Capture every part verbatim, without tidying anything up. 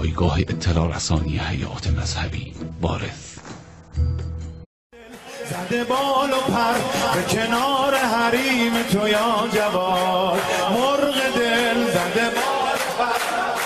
جایگاه اطلاع رسانی حیات مذهبی وارث. زده بال و پر به کنار حریم تو یا جواد، مرغ دل زده بال و پر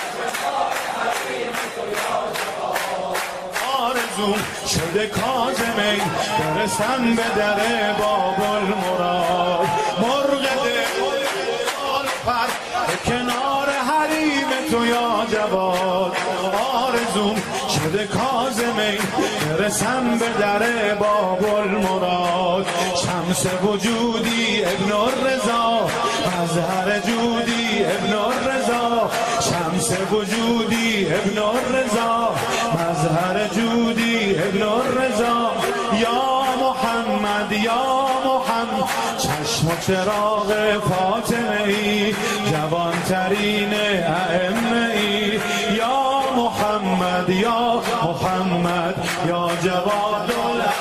آرزوم شده کاظمی برسم به در باب المراد، مرغ دل بال و پر به کنار حریم تو یا جواد، آرزوم شده کاظمی برسم به در باب المراد، شمس وجودی ابن الرضا مظهر جودی ابن الرضا، شمس وجودی ابن الرضا مظهر جودی ابن الرضا، یا محمد یا محمد چشم و چراغ فاطمه ای، جوانترین ائمه ای، یا محمد یا محمد یا جواد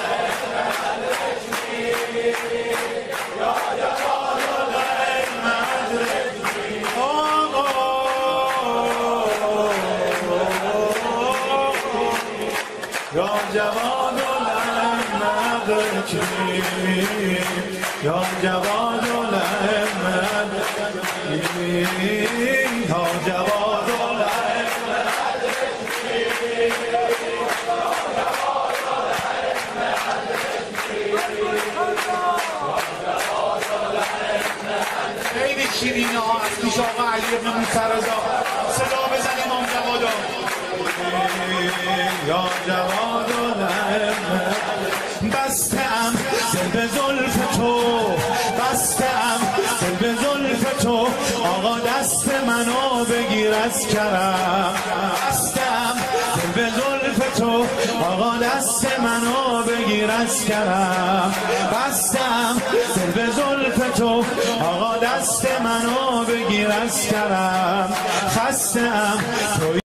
یا جواد الاحمد یا جواد الاحمد یا جواد خیلی شیرینه ها از پیش آقا علی ابن موسی رضا، صدا بزن امام جوادا یا جواد الاحمد، بستم دل به زلف تو، بستم دل به زلف تو، آقا دست منو بگیر از کرم، بستم دل به زلف تو، آقا دست منو بگیر از کرم، بستم دل به زلف تو، آقا دست منو بگیر از کرم، خستم